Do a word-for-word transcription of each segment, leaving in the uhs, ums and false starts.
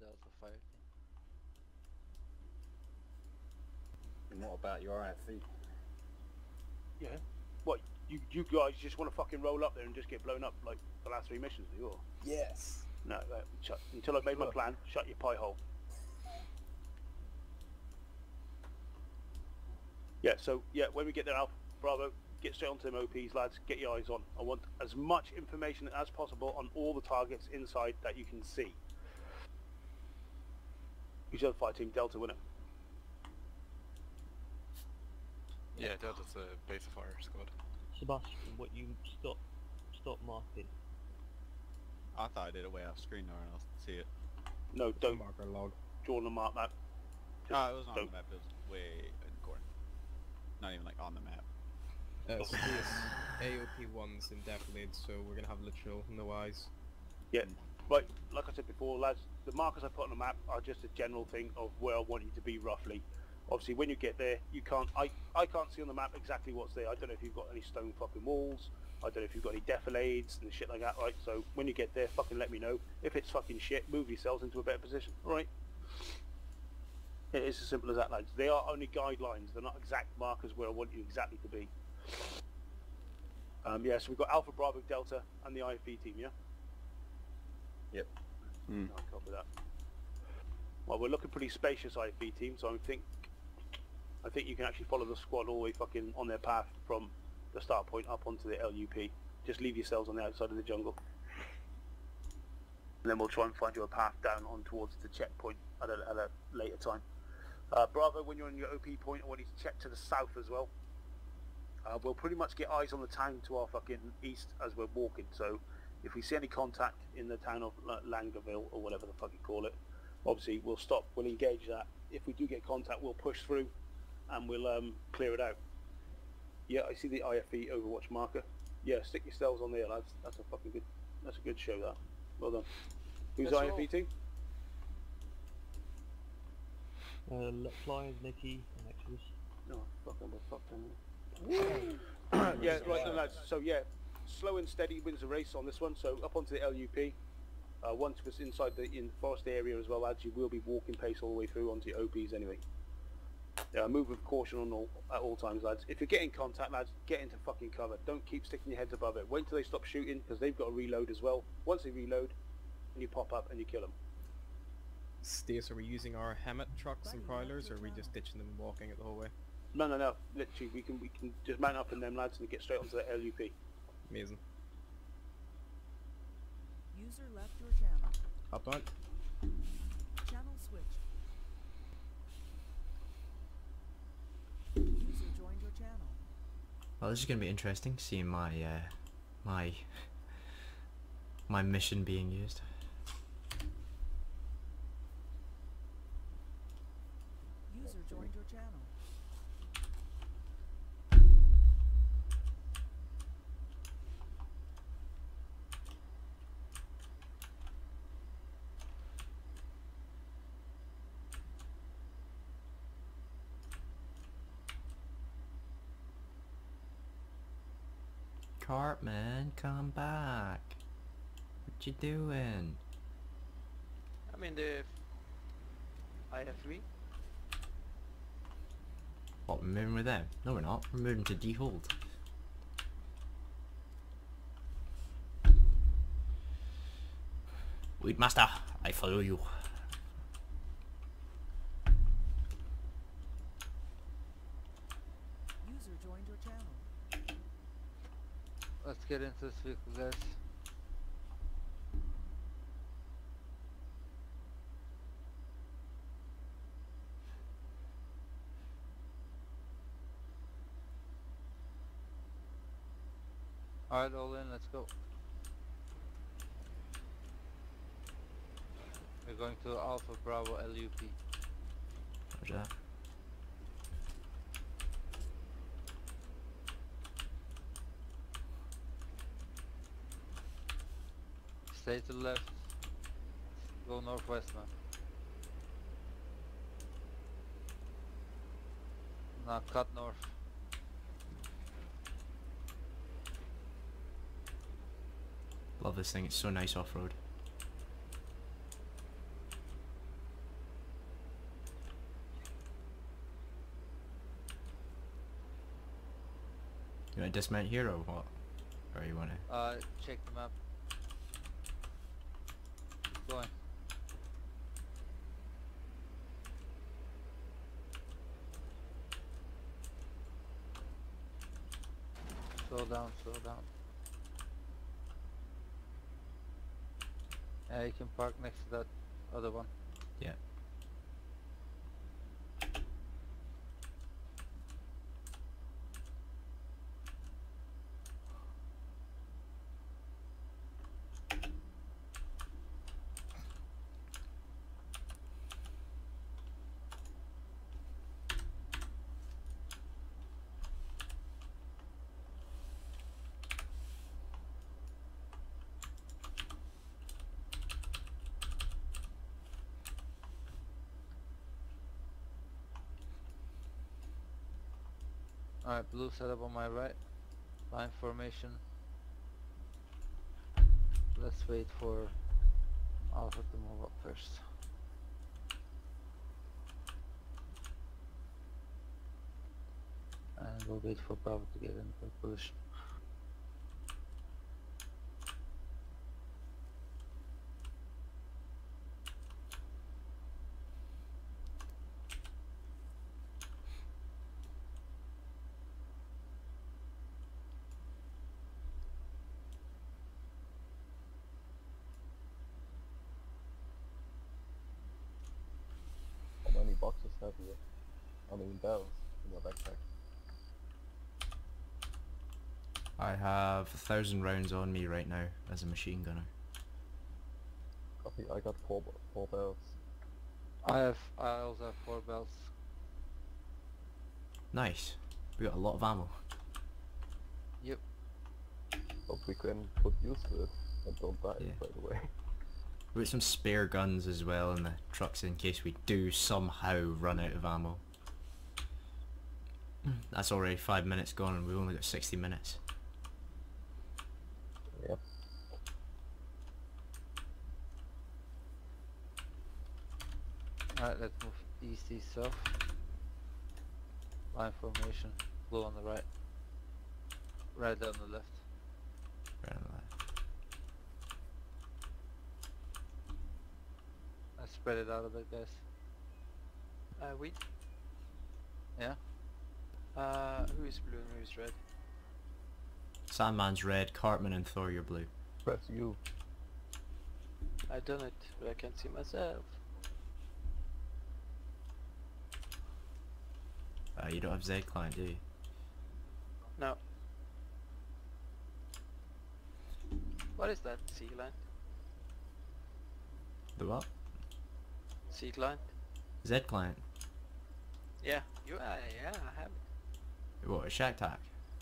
Delta fire team. And what about your I F V? Yeah. What, you you guys just want to fucking roll up there and just get blown up like the last three missions, do you? Or? Yes. No, uh, shut, until I've made my plan, shut your pie hole. Yeah, so, yeah, when we get there, Alpha, Bravo, get straight onto them O Ps, lads, get your eyes on. I want as much information as possible on all the targets inside that you can see. Who's the other fire team? Delta, winner. Yeah, Delta's the base of fire squad. Sebastian, what you stop stop marking. I thought I did it way off screen now and I'll see it. No, don't Marker log. draw on the map that. Just Oh, it was on don't. the map, it was way in the corner. Not even like on the map. Uh, so this A O P one's indefinite, so we're gonna have literal no eyes. Yeah, right, like I said before, lads, the markers I put on the map are just a general thing of where I want you to be roughly. Obviously, when you get there, you can't, I, I can't see on the map exactly what's there. I don't know if you've got any stone fucking walls, I don't know if you've got any defilades and shit like that, right? So, when you get there, fucking let me know. If it's fucking shit, move yourselves into a better position, alright? It is as simple as that, lads. They are only guidelines, they're not exact markers where I want you exactly to be. Um, yeah, so we've got Alpha, Bravo, Delta, and the I F V team, yeah? Yep. Mm. I'll copy that. Well, we're looking pretty spacious I F V team, so I think I think you can actually follow the squad all the way fucking on their path from the start point up onto the L U P. Just leave yourselves on the outside of the jungle. And then we'll try and find you a path down on towards the checkpoint at a, at a later time. Uh, Bravo, when you're on your O P point, I want you to check to the south as well. Uh, we'll pretty much get eyes on the town to our fucking east as we're walking, so if we see any contact in the town of uh, Langerville, or whatever the fuck you call it, obviously we'll stop, we'll engage that. If we do get contact, we'll push through and we'll um, clear it out. Yeah, I see the I F V Overwatch marker. Yeah, stick yourselves on there, lads. That's a fucking good, that's a good show, that. Well done. Who's That's I F V all. team? Uh, Let Flyers, Nicky, and Exodus. No, fuck them, fuck them. Yeah, right then, lads. So yeah, slow and steady wins the race on this one. So up onto the L U P. Uh, once it's inside the in forest area as well, lads, you will be walking pace all the way through onto your O Ps anyway. Yeah, move with caution on all, at all times, lads. If you're getting contact, lads, get into fucking cover. Don't keep sticking your heads above it. Wait till they stop shooting, because they've got to reload as well. Once they reload, you pop up and you kill them. Stace, are we using our Hammett trucks and prowlers, or are we just ditching them and walking it the whole way? No, no, no. Literally, we can we can just mount up in them, lads, and get straight onto the L U P. Amazing. User left your channel. Hop on. Channel switch. User joined your channel. Well, this is going to be interesting, seeing my uh, my my mission being used. User joined your channel. Cartman, come back. What you doing? I'm in the I F V. What, we're moving with them? No, we're not. We're moving to default. Wait, master, I follow you. User joined your channel. Let's get into this vehicle, guys. Alright, all in, let's go. We're going to Alpha Bravo L U P. Roger that. Stay to the left. Go northwest now. Now cut north. Love this thing, it's so nice off-road. You want to dismount here or what? Or you want to? Uh, check the map. Keep going. Slow down, slow down. Yeah, you can park next to that other one. Yeah. Alright, blue setup on my right. Line formation. Let's wait for Alpha to move up first. And we'll wait for Bravo to get into position. How many boxes have you? I mean bells in your backpack. I have a thousand rounds on me right now as a machine gunner. Copy, I got four, b- four bells. I have, I also have four bells. Nice. We got a lot of ammo. Yep. Hope we can put use to it and don't die Yeah. right away. We got some spare guns as well in the trucks in case we do somehow run out of ammo. That's already five minutes gone and we've only got sixty minutes. Yep. Alright, let's move east, east, south. Line formation. Blue on the right. Red on the left. Right on the left. Let's spread it out a bit, guys. Uh, we. Yeah? Uh, who is blue and who is red? Sandman's red, Cartman and Thor you're blue. Press U. I done it, but I can't see myself. Uh, you don't have Z client, do you? No. What is that? C line? The what? C line? Z client. Yeah. You. Uh, yeah, I have it. What, a shack tack?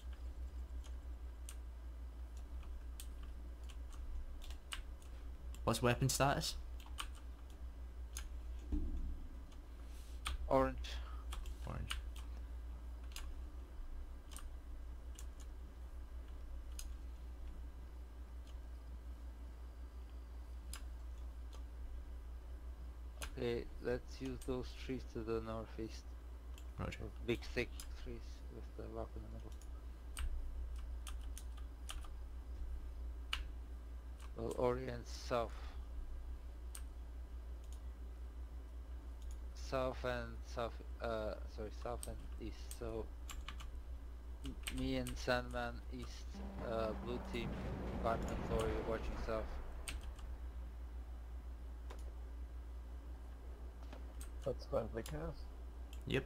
What's weapon status? Orange. Orange. Okay, let's use those trees to the northeast. Roger. Those big thick trees with the rock in the middle. We'll orient south. South and south, uh, sorry, south and east. So, m me and Sandman east, uh, blue team, Cartman and Thor, you're watching south. That's friendly cast. Yep.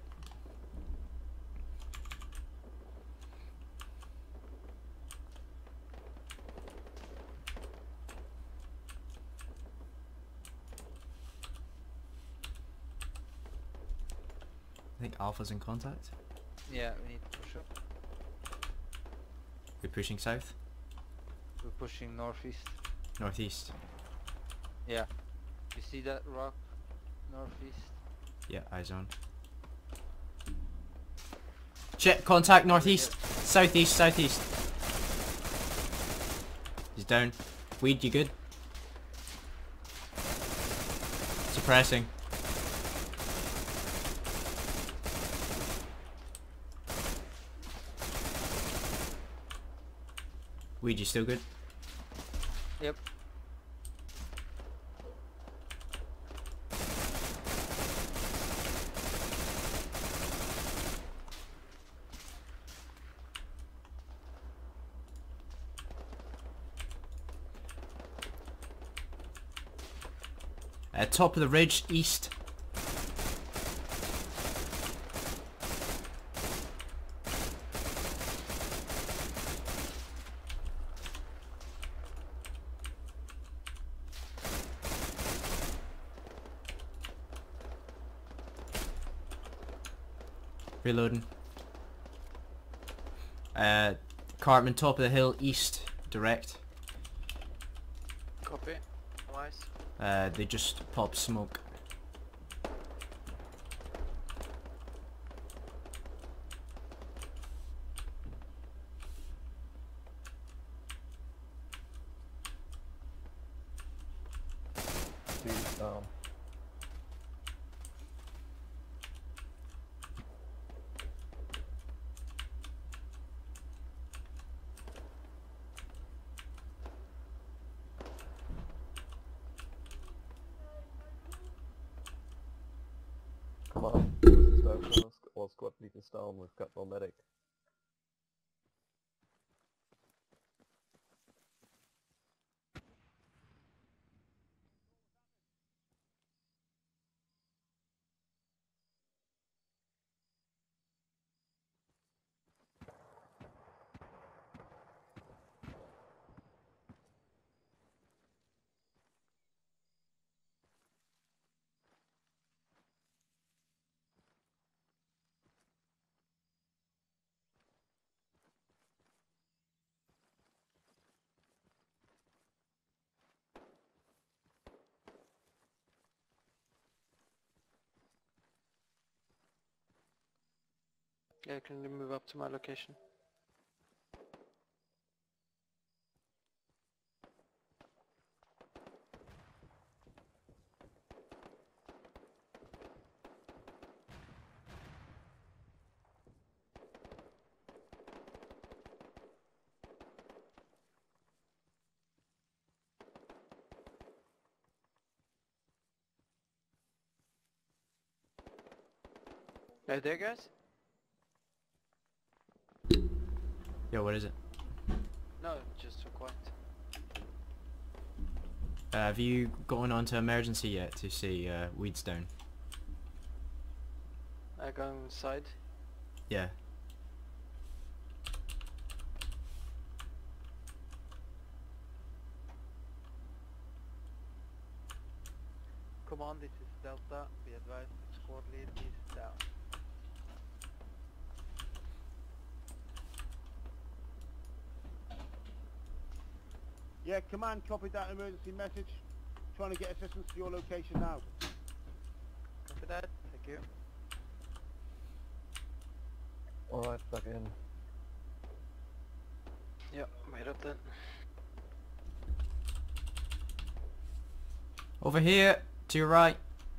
I think Alpha's in contact. Yeah, we need to push up. We're pushing south? We're pushing northeast. Northeast. Yeah. You see that rock? Northeast? Yeah, eyes on. Check, contact northeast. Southeast, southeast. He's down. Weed, you good? Suppressing. Ouija still good? Yep. Uh, top of the ridge, east. Reloading. Uh, Cartman, top of the hill, east, direct. Copy. Nice. Uh, they just popped smoke. Please down. Come on, down first. All squad leaders down. We've got no medic. Yeah, can you move up to my location? Are you there, guys? Yo, what is it? No, just so quiet. Uh, have you gone on to emergency yet to see uh, weeds down? I go inside. Yeah. Command, this is Delta. Be advised, squad lead is down. Yeah, command, copied that emergency message. Trying to get assistance to your location now. Copy that. Thank you. Alright, back in. Yeah, made up then. Over here, to your right.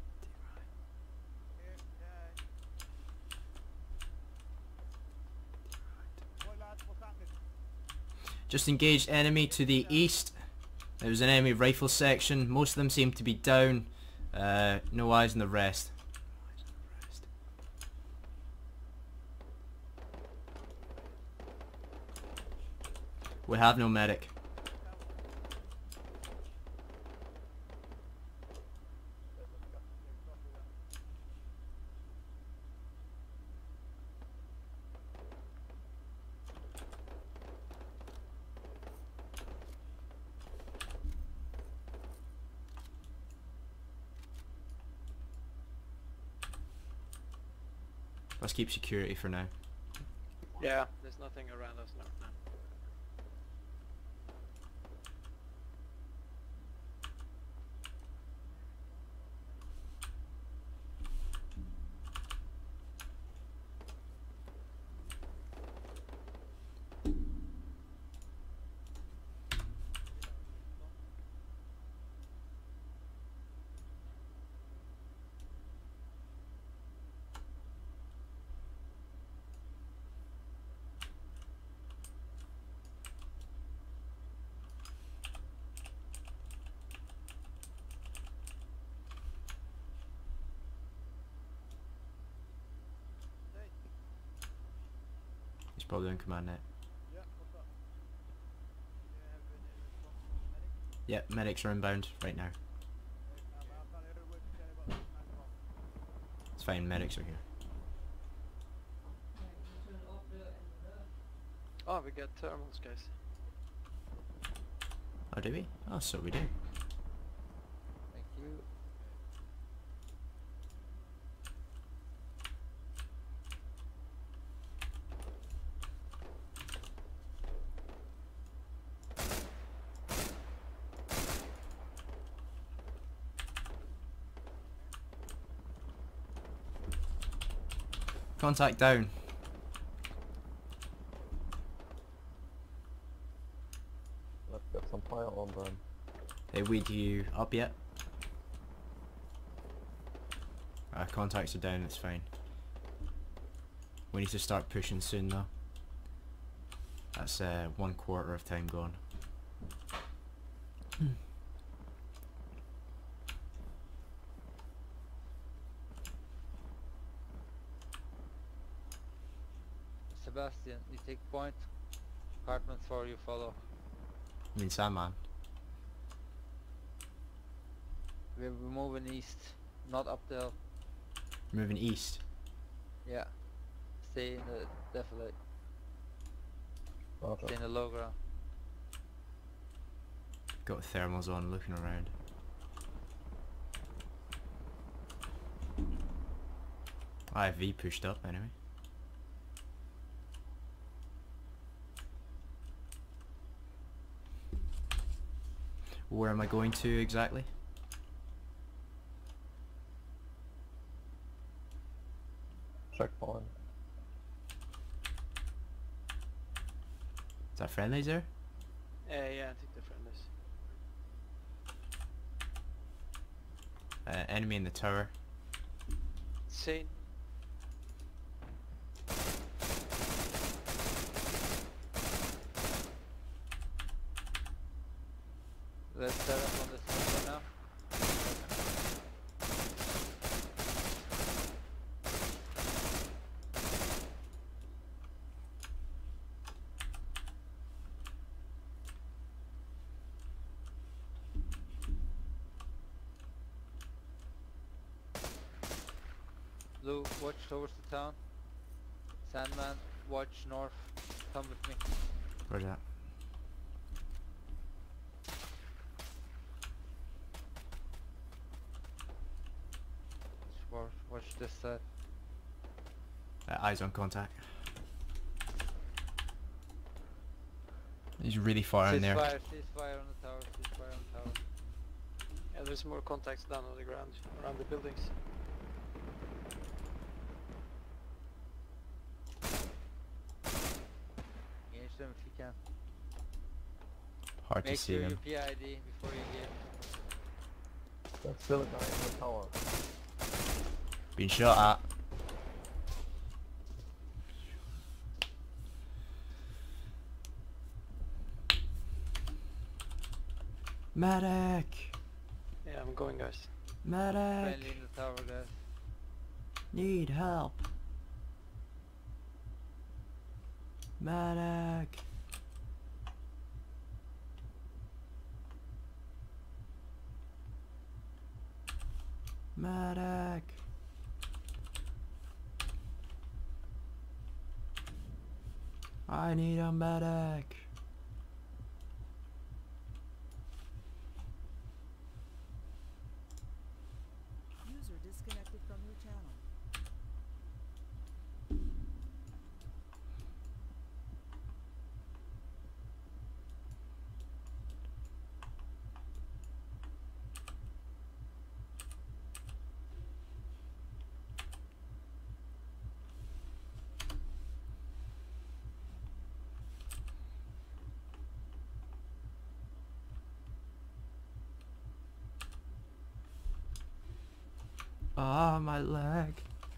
Just engaged enemy to the east. There was an enemy rifle section. Most of them seem to be down. Uh, no eyes on the rest. We have no medic. Let's keep security for now. Yeah, there's nothing around us now. No. probably on command net. Yeah, what's up? Do you have any response from the medic? Yep, medics are inbound right now. Okay, um, I'm gonna head over to Kelly about nine o'clock. It's fine, medics are here. Oh, we got thermals, guys. Oh, do we? Oh, so we do. Thank you. Contact down. Let's get some fire on them. Hey, weed you up yet? Uh, contacts are down, it's fine. We need to start pushing soon though. That's uh, one quarter of time gone. Sebastian, you take point. Cartman four, you follow. I mean Sandman. We're moving east, not up the hill. Moving east. Yeah. Stay in the defilade. Roger. Stay in the low ground. Got thermals on, looking around. I V pushed up anyway. Where am I going to exactly? Checkpoint. Is that friendlies there? Uh, yeah, I think the friendlies. Uh, enemy in the tower. Sane. Let's set up on this one now. Blue, watch towards the town. Sandman, watch north. Come with me. Where's that? Watch, watch this side. Uh, eyes on contact. He's really far in there. Ceasefire, ceasefire on the tower, ceasefire on the tower. Yeah, there's more contacts down on the ground, around the buildings. Engage them if you can. Hard to Make see sure them. your P I D before you engage. There's still a guy in the tower. Being shot at. Medic! Yeah, I'm going, guys. Medic! Friendly in the tower, guys. Need help. Medic! Medic! I need a medic! User disconnected from your channel. Ah, my leg.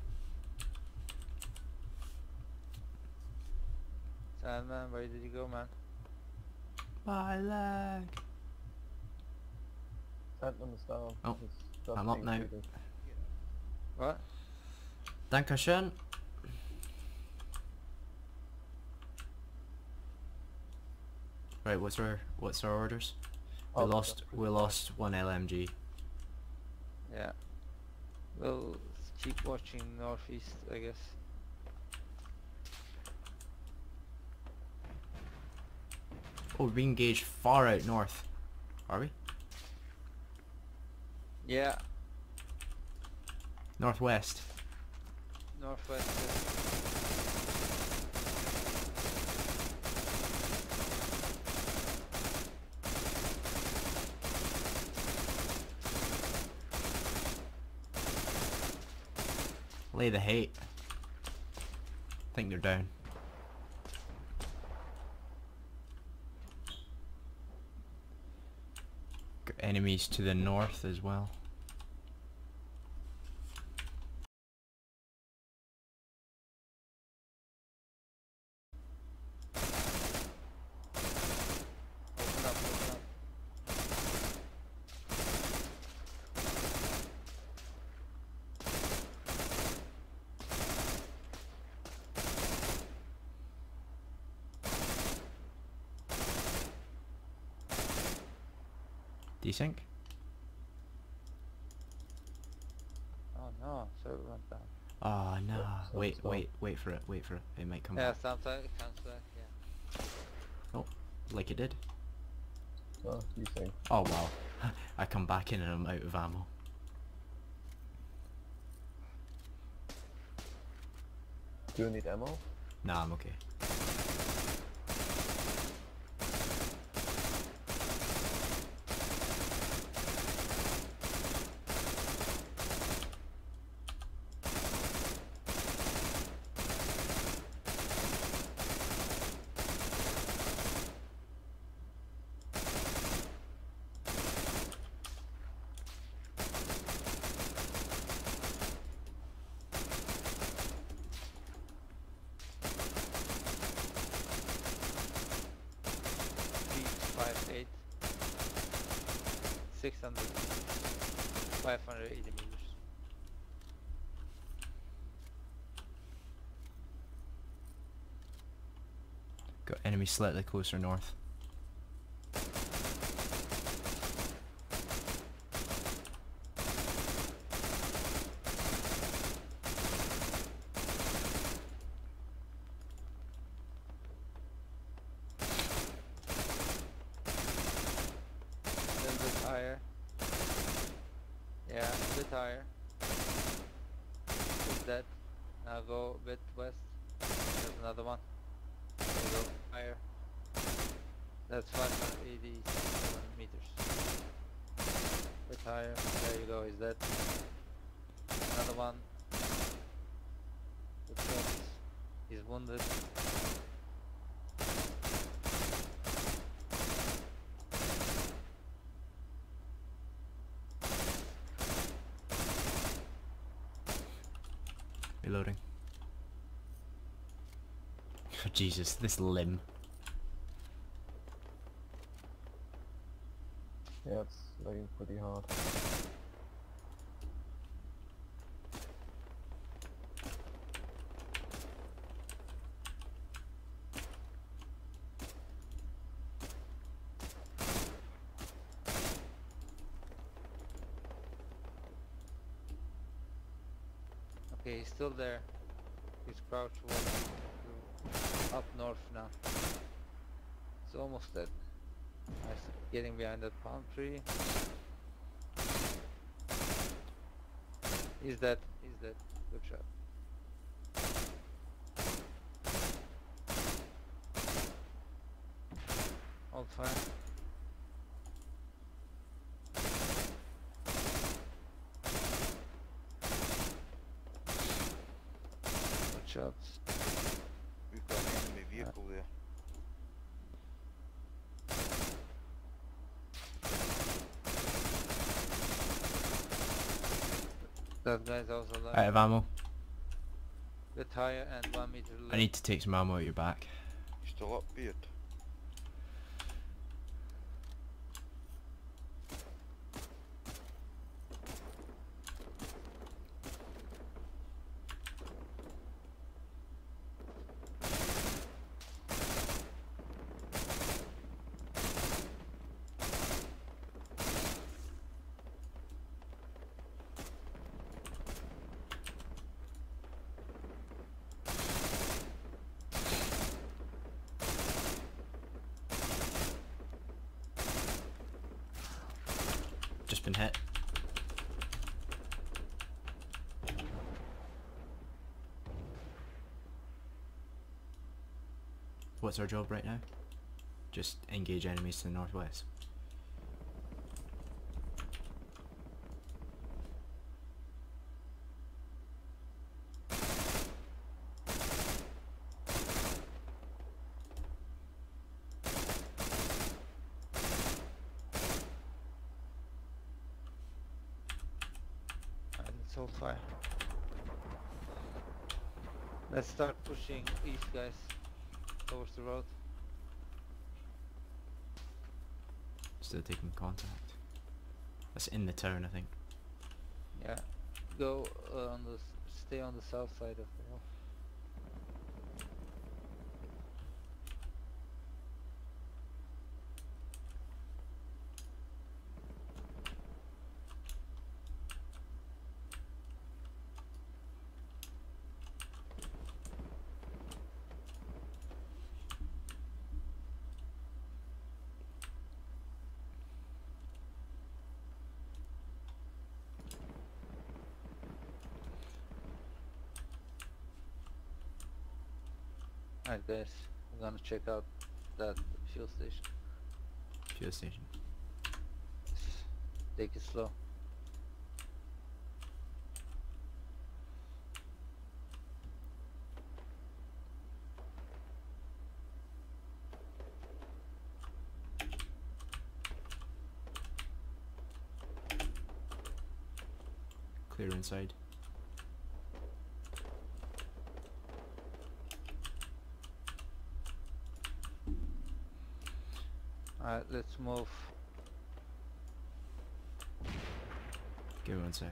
Sandman, where did you go, man? My leg. Sandman is down. Oh, He's just I'm up being now. treated. What? Dankeschön. Right, what's our what's our orders? We Oh, lost that's we pretty lost one L M G. Yeah. We'll keep watching northeast, I guess. Oh, we're being engaged far out north. Are we? Yeah, Northwest. northwest. uh, Lay the hate. I think they're down. Got enemies to the north as well. Open up, open up. Desync? Oh no, server went down. Oh no. Yeah, so Wait, it's not- wait, wait for it, wait for it. It might come Yeah, back. sometimes it comes back, yeah. Like it did. Oh, you think? Oh wow. I come back in and I'm out of ammo. Do you need ammo? Nah, I'm okay. five eight, six hundred, five hundred eighty meters. Got enemies slightly closer north. A little bit higher. Yeah, a bit higher. Is that? Now go a bit west. There's another one. There you go, higher. That's five hundred eighty-seven meters. Bit higher. There you go, is that? Another one. Good shot. He's wounded. Reloading. Oh, Jesus, this limb. Yeah, it's lagging pretty hard. Okay, he's still there. He's crouched walking to up north now. It's almost dead. Nice, getting behind that palm tree. He's dead. He's dead. Good shot. Hold fire. Good shots. We've got an enemy vehicle there. That guy's also alive. Out of ammo. Bit higher and one meter left. I need to take some ammo out your back. Still up, beard. Been hit. What's our job right now? Just engage enemies to the northwest. And it's all fire. Let's start pushing east, guys, towards the road. Still taking contact. That's in the town, I think. Yeah, go uh, on the s- stay on the south side of the hill. Alright guys, I'm gonna check out that fuel station. Fuel station. Take it slow. Clear inside. Alright, let's move. Give me one sec.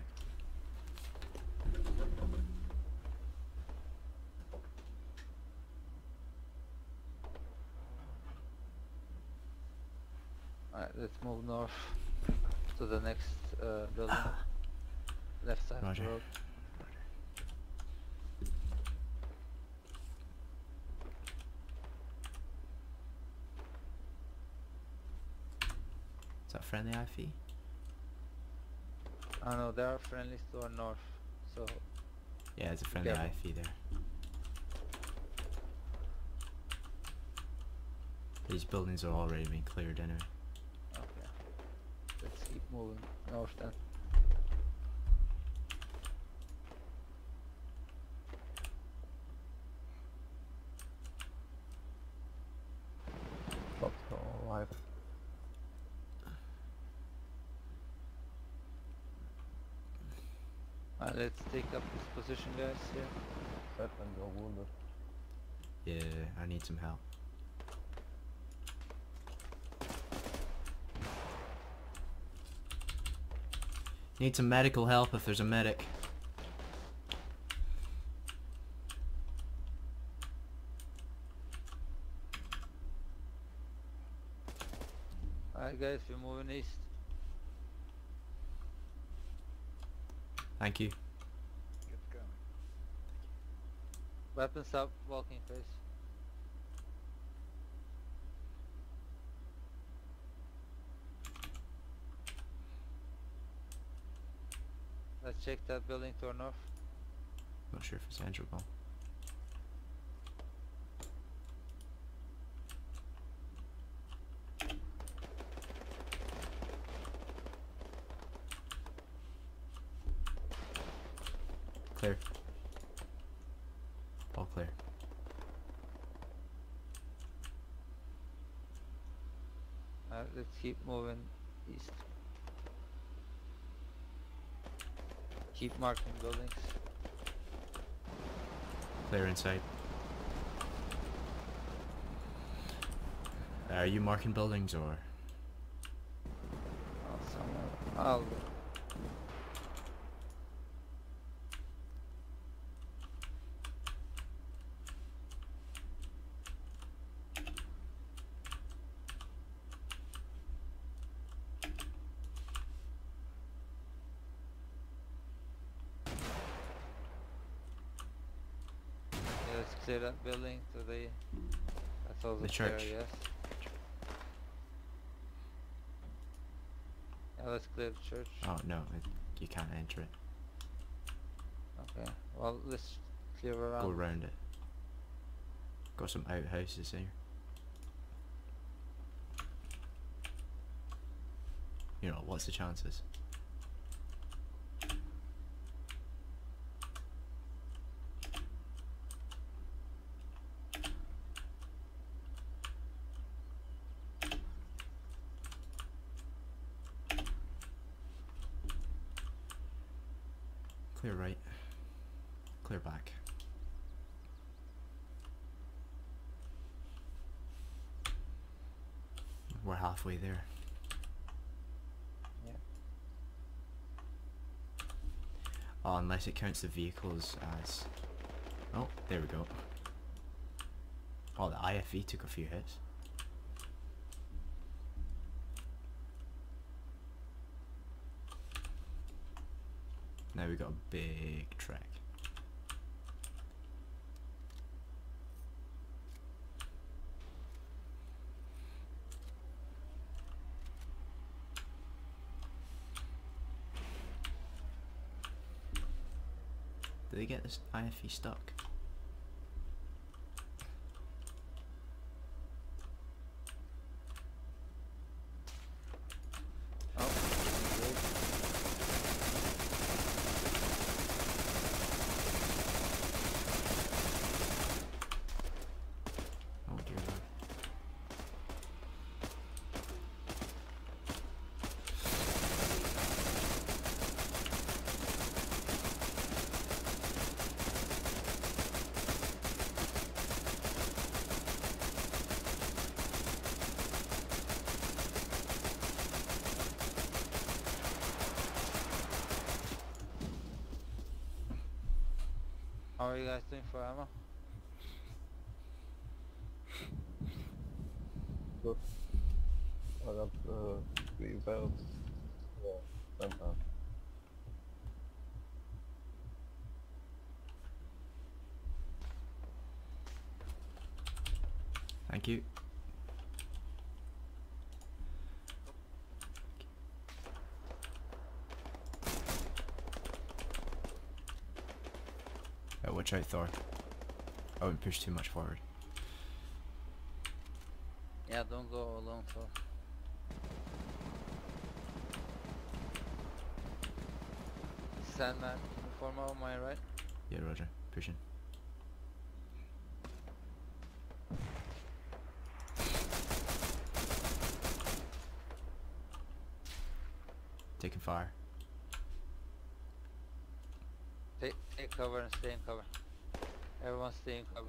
Alright, let's move north to the next uh, building. Left side of Roger. the road. Is that friendly I F E? I know there are friendlies to our north, so Yeah, there's a friendly careful. I F E there. These buildings are already being cleared anyway. okay. Let's keep moving north then. Stop still alive. Alright, let's take up this position, guys. Here. Set and you're wounded. Yeah, I need some help. Need some medical help if there's a medic. Alright guys, we're moving east. Thank you. Get going. Weapons up, walking face. Let's check that building to our north. Not sure if it's enterable. Clear. All clear. Uh, let's keep moving east. Keep marking buildings. Clear inside. Are you marking buildings or? Oh, somewhere. I'll go. Yeah, let's clear that building to the. That's also The clear, church. yes. Uh, let's clear the church. Oh no, it, you can't enter it. Okay. Well, let's clear around. Go around it. Got some outhouses here. You know, what's the chances? Clear right. Clear back. We're halfway there. Yeah. Oh, unless it counts the vehicles as... Oh, there we go. Oh, the I F E took a few hits. Now we got a big trek. Did they get this I F E stuck? Oh dear lord. How are you guys doing for ammo? Good. I got uh, three belts. Yeah, somehow. Thank you. Oh, watch out, Thor. I wouldn't push too much forward. Yeah, don't go alone, Thor. Sandman, inform on my right. Yeah, roger. Pushing. Taking fire. Take, take cover and stay in cover. Everyone stay in cover.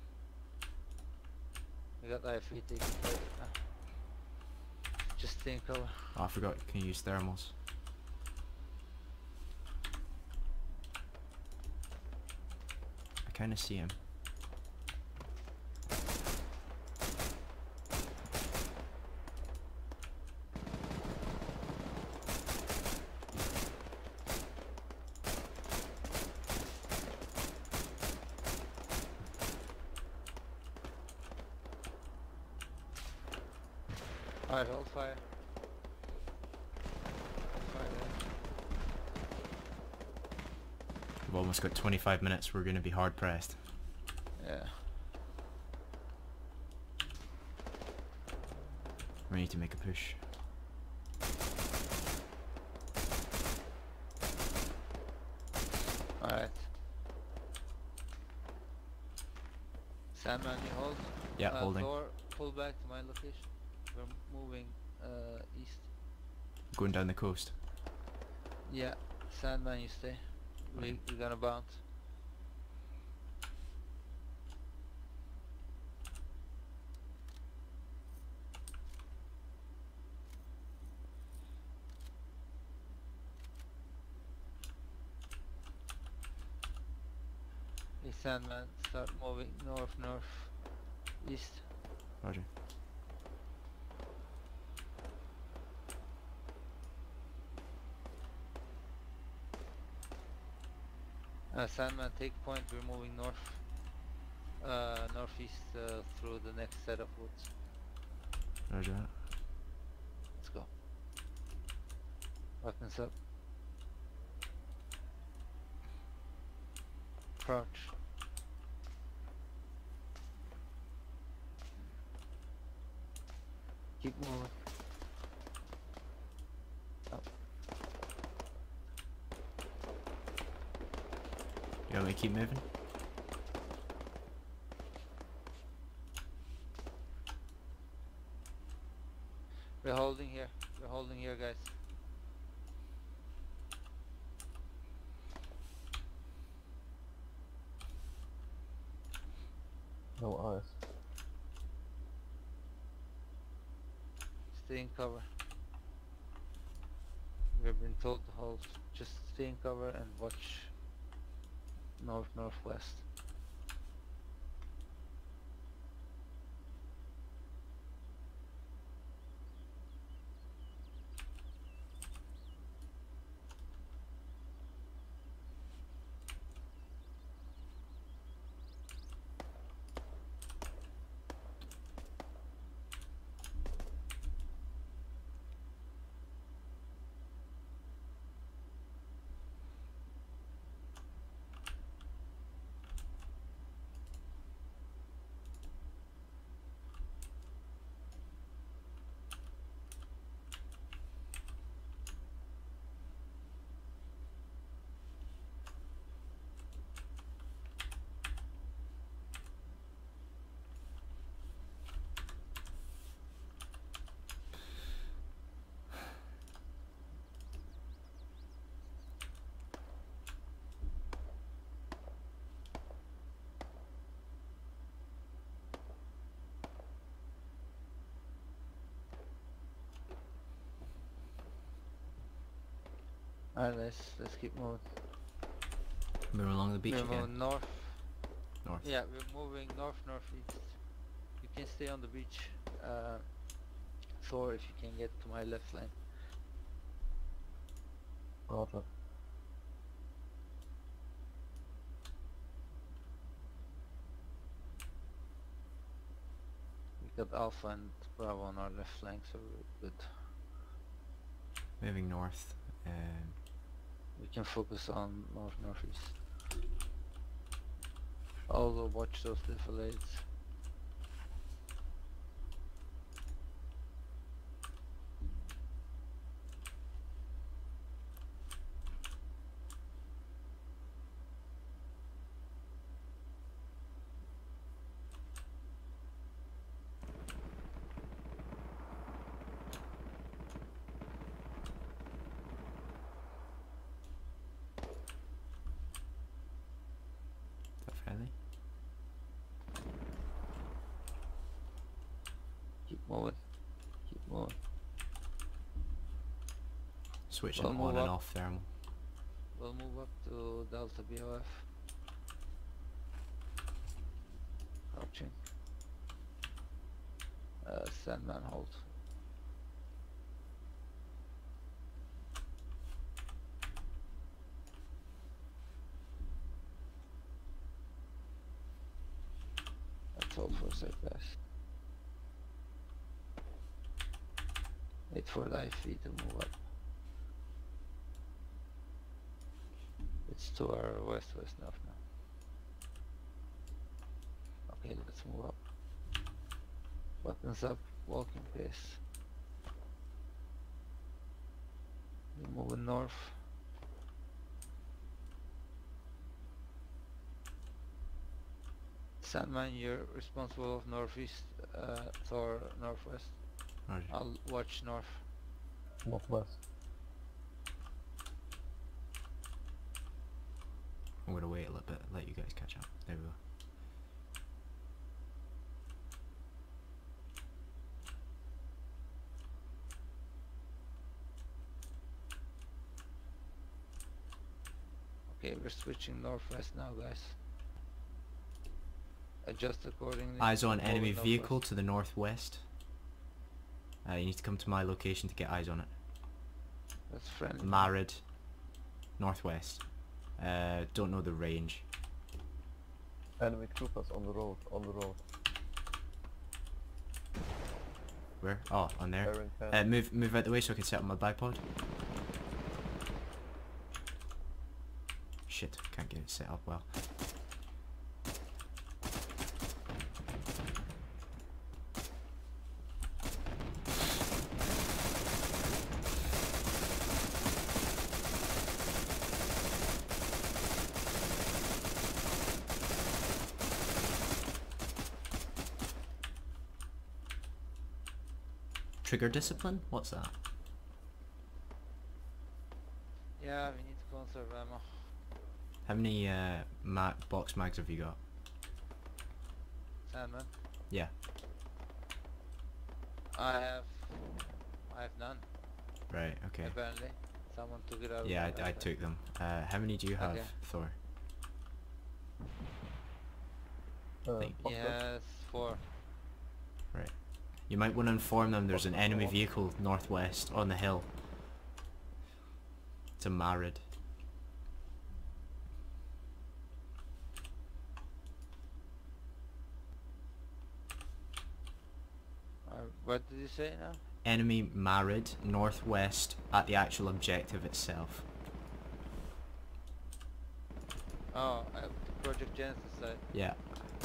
We got I F E taking cover. Ah. Just stay in cover. Oh, I forgot. Can you use thermals? I kind of see him. Alright, hold fire. Hold fire We've almost got twenty-five minutes. We're going to be hard pressed. there. Yeah. We need to make a push. Alright. Sandman, you hold? Yeah, uh, holding. Thor, pull back to my location. We're moving uh, east. Going down the coast. Yeah, Sandman, you stay. We, we're gonna bounce. Hey Sandman, start moving north, north, east. Roger. Uh, Sandman, take point. We're moving north, uh, northeast uh, through the next set of woods. Roger that. Let's go. Weapons up. Crouch. Keep moving. Up. You want me to keep moving? We're holding here. We're holding here, guys. No eyes. Stay in cover. We've been told to hold. Just stay in cover and watch north northwest. Alright, let's let's keep moving. Moving along the beach We're again. moving north. North. Yeah, we're moving north northeast. You can stay on the beach, uh, Thor, if you can get to my left lane. Roger. We got Alpha and Bravo on our left flank, so we're good. Moving north. Um, We can focus on north northeast. Also watch those defilades. fairly. Keep moving. Keep moving. Switching We'll on move and up. off thermal. We'll move up to Delta B O F. Crouching. Uh, Sandman hold. Let's hold for a sec, guys. Wait for the I V to move up. It's to our west-west north now. Okay, let's move up. Buttons up, walking pace. We're moving north. Sandman, you're responsible of northeast, uh, Thor northwest. Roger. I'll watch north. Northwest. I'm gonna wait a little bit, let you guys catch up. There we go. Okay, we're switching northwest now, guys. Adjust accordingly. Eyes on Forward enemy northwest. vehicle to the northwest. Uh, you need to come to my location to get eyes on it. That's friendly. Married. Northwest. Uh, don't know the range. Enemy troopers on the road, on the road. Where? Oh, on there. Bearing ten. Uh, move, move out the way so I can set up my bipod. Shit, can't get it set up well. Trigger discipline? What's that? Yeah, we need to conserve ammo. How many uh, ma box mags have you got? Sandman. Yeah. I have... I have none. Right, okay. Apparently. Someone took it out Yeah, of my I, I backpack. took them. Uh, how many do you have, Okay. Thor? Uh, Think- box He mags? has four. Right. You might want to inform them there's an enemy vehicle northwest on the hill. It's a Marid. Uh, what did you say now? Enemy Marid northwest at the actual objective itself. Oh, uh, the Project Genesis side. Yeah.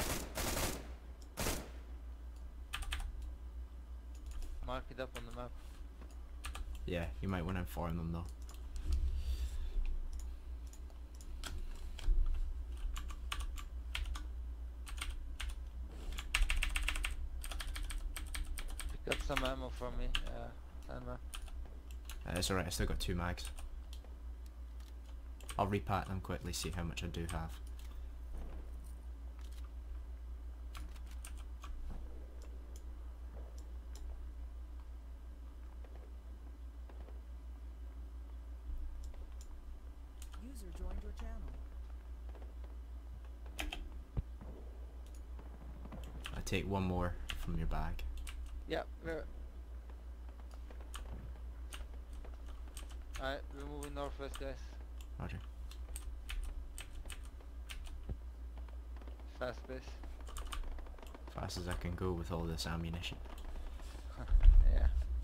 Mark it up on the map. Yeah, you might want to inform them though. Pick up some ammo for me, uh, Sandman. Uh, it's alright, I still got two mags. I'll repack them quickly, see how much I do have. User joined your channel. I take one more from your bag. Yeah, we're... Alright, we're moving northwest, guys. Roger. Fast pace. Fast as I can go with all this ammunition. Yeah.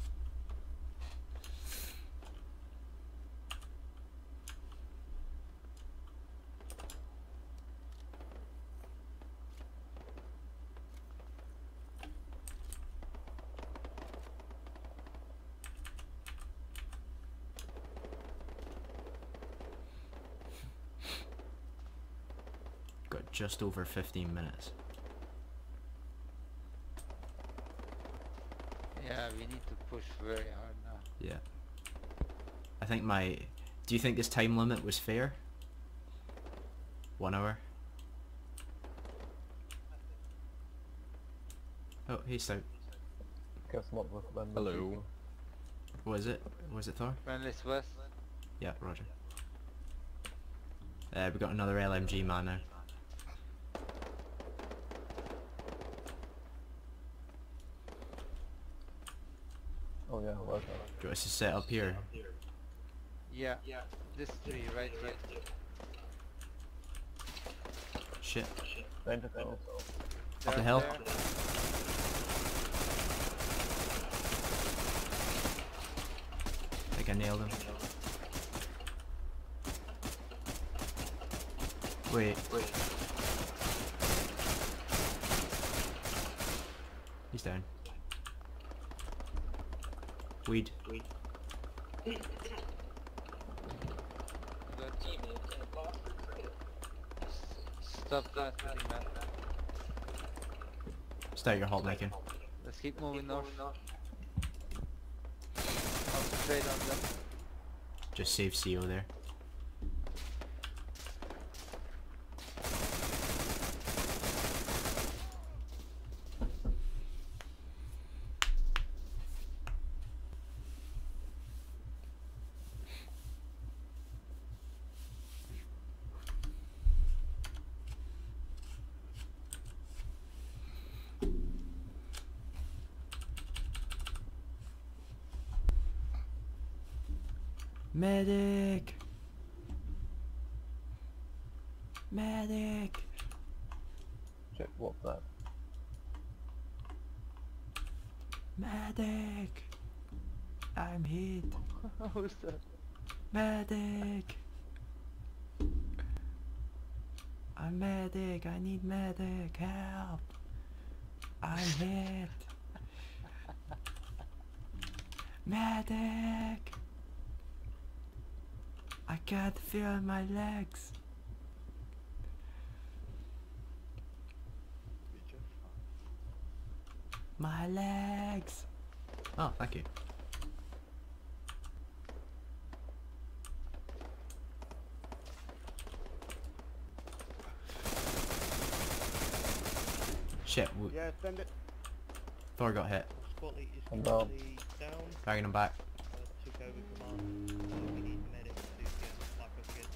Got just over fifteen minutes. Yeah, we need to push very hard now. Yeah. I think my... Do you think this time limit was fair? One hour? Oh, hey Stout. Guess not with them. Hello. What is it? Was it Thor? Friendly's west. Yeah, roger. Uh, we got another L M G man now. Oh yeah, well done. Do you want us to set up here? Yeah. Yeah. This tree right here. Shit. Danger zone. Up the They're hill. there. I think I nailed him. Wait. Wait. He's down. Weed. Good. Stop that, man. Start your halt making. Let's keep moving north. Concentrate on them. Just save C O there. Medic! Medic! Check what's that? Medic! I'm hit. Who's that? Medic! I'm medic, I need medic, help! I'm hit! Medic! I can't feel my legs! My legs! Oh, thank you. Shit, w Yeah, send it. Thor got hit. Spotlight is I'm down. currently down. Bagging him back. Uh, took over command. So we need medics to get back up again.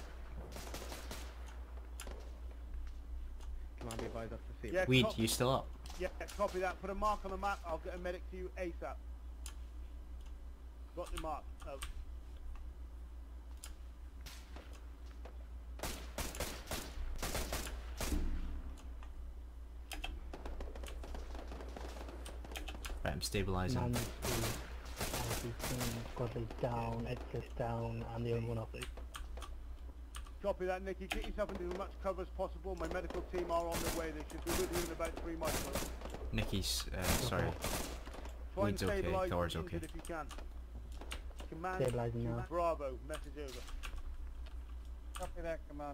Can I be advised off the field? Yeah, Weed, cop- you still up? yeah, copy that. Put a mark on the map. I'll get a medic to you ASAP. Got the mark. Oh. Right, I'm stabilising. Man, got it down, access down, and the other one up. Copy that, Nicky. Get yourself into as much cover as possible. My medical team are on their way. They should be with you in about three months. Nikki's, uh, sorry. Try and Weed's okay, stabilise Thor's the okay. injured if you can. Command Stabilising to now. Bravo. Message over. Copy that, command.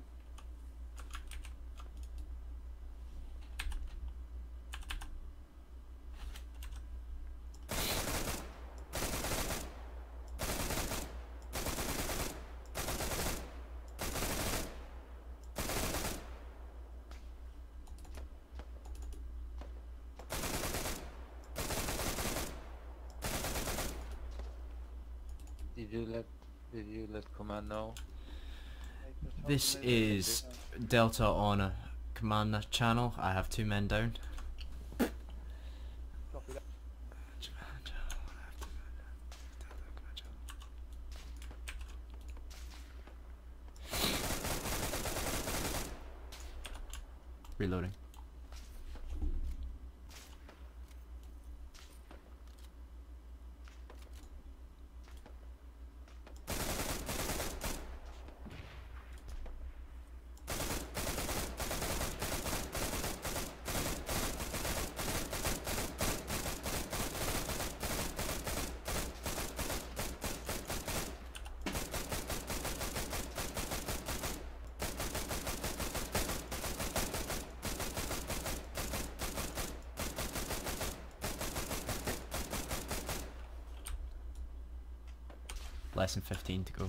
Did you let did you let command know? This is Delta on a commander channel. I have two men down. Copy that. Reloading. Less than fifteen to go.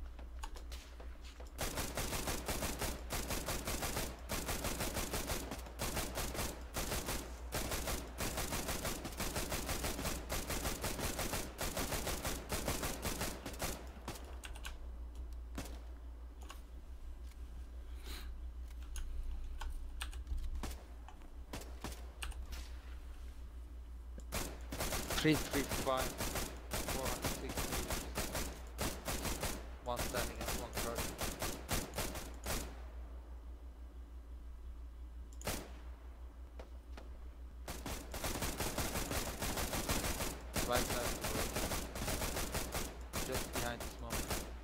Three three five four hundred sixty. One standing and one crouching. Right side of the road. Just behind the smoke.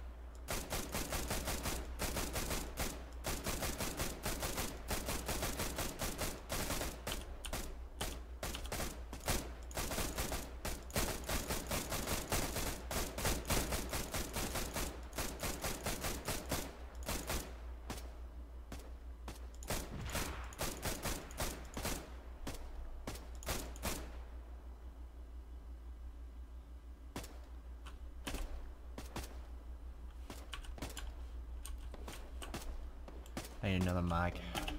I need another mag.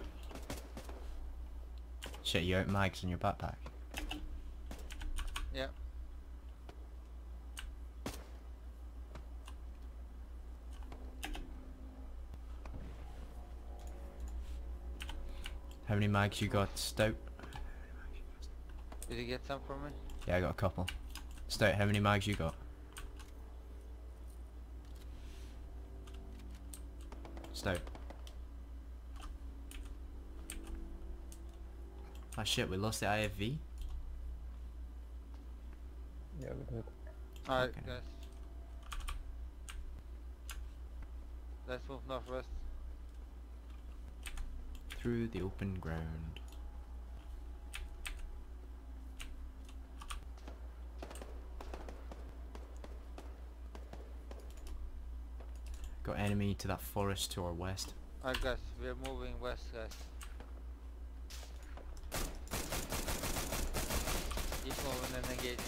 Shit, you out mags in your backpack? Yeah. How many mags you got, Stout? Did you get some from me? Yeah, I got a couple. Stout, how many mags you got? Stout. Ah shit, we lost the I F V? Yeah, we did. Alright Okay. guys. Let's move northwest. through the open ground. Got enemy to that forest to our west. Alright guys, we're moving west guys. Keep moving and engaging.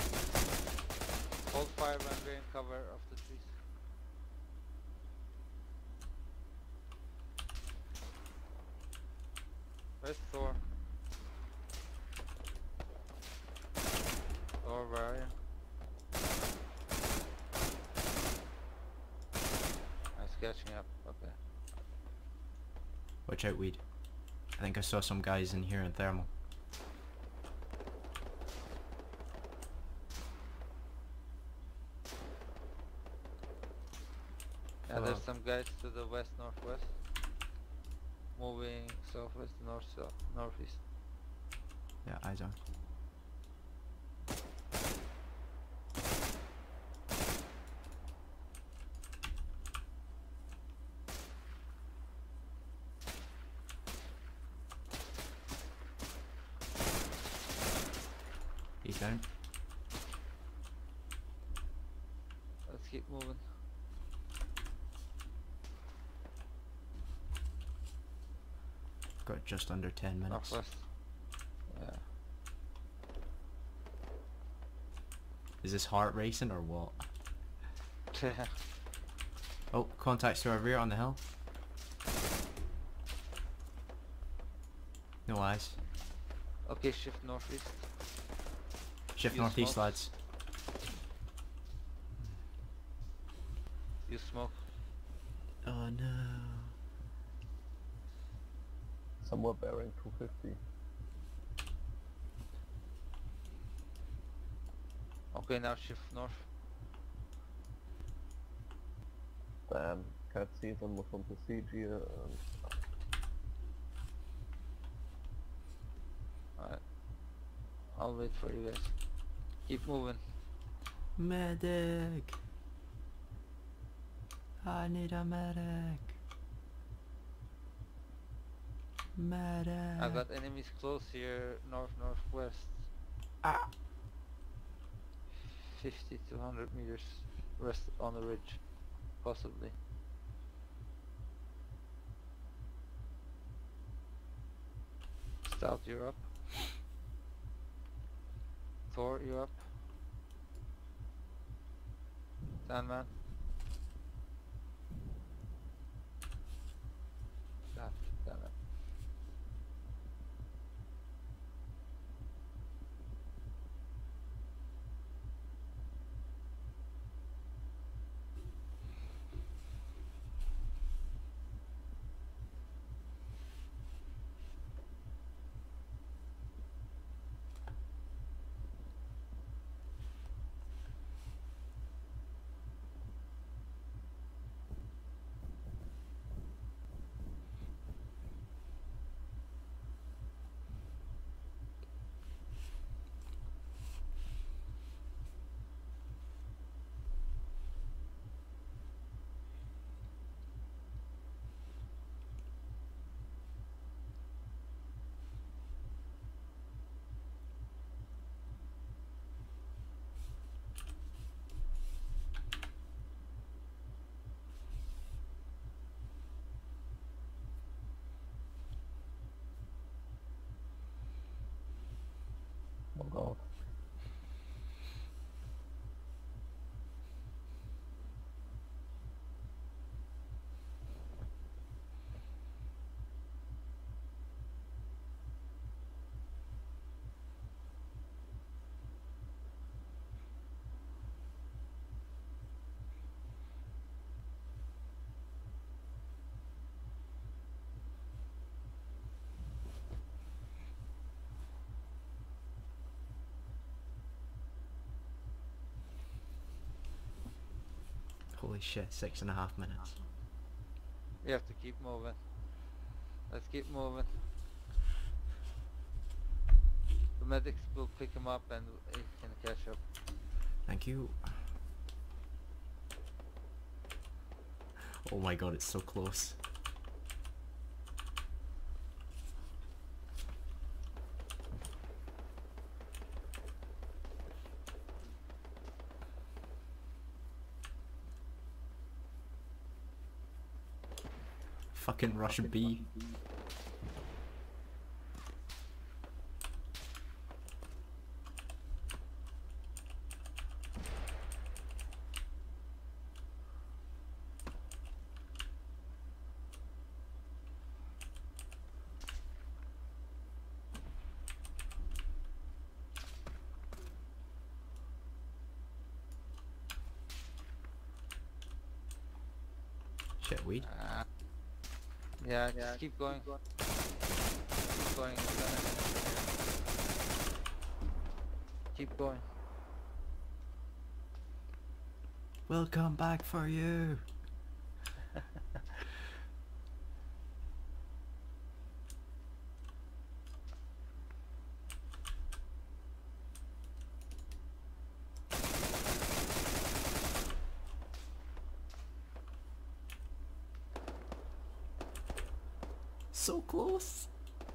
Hold fire when we're in cover of the trees. Where's Thor? Thor, where are you? Nice catching up, okay. Watch out, weed. I think I saw some guys in here in thermal. Yeah, there's some guys to the west northwest. Moving southwest, north south, northeast. Yeah, eyes on. He's down. Let's keep moving. Got just under ten minutes. Northwest. Yeah. Is this heart racing or what? Yeah. Oh, contacts to our rear on the hill. No eyes. Okay, shift northeast. Shift Use northeast, smoke. lads. Use smoke. Oh no. Somewhat bearing two fifty. Okay, now shift north. Damn, can't see them with on the C G. Um, Alright. I'll wait for you guys. Keep moving. Medic! I need a medic! Medic! I got enemies close here, north northwest. Ah! fifty to one hundred meters west on the ridge, possibly. Stout, you're up. Thor, you up. Sandman. God damn it. oh god. Holy shit, six and a half minutes. We have to keep moving. Let's keep moving. The medics will pick him up and he can catch up. Thank you. Oh my god, it's so close. fucking rush B. Shit, weed. Uh, yeah, just keep going. Keep going. Keep going. We'll come back for you. So close.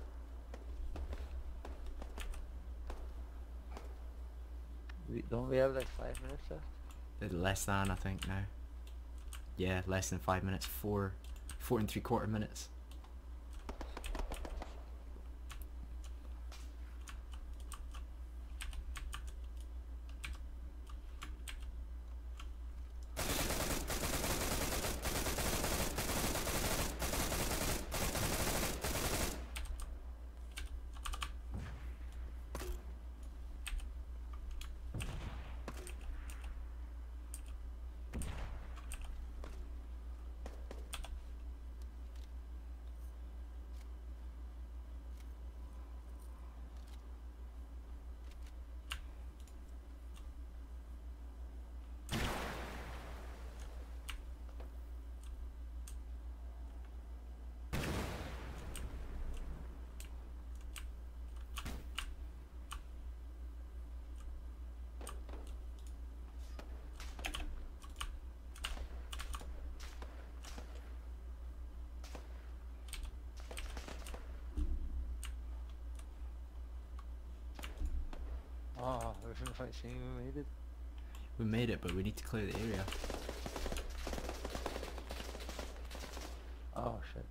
We, don't we have like five minutes left? Bit less than, I think now. Yeah, less than five minutes. Four, four and three quarter minutes. Oh, we're finishing, we made it. We made it, but we need to clear the area. Oh shit.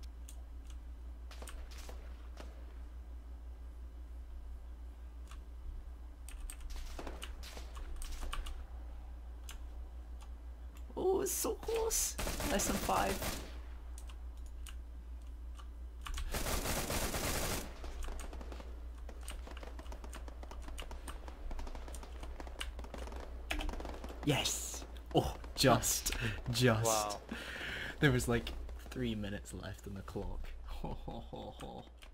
Oh, it's so close. Less than five. Yes! Oh, just, just. Wow. There was like three minutes left on the clock. Ho ho ho ho.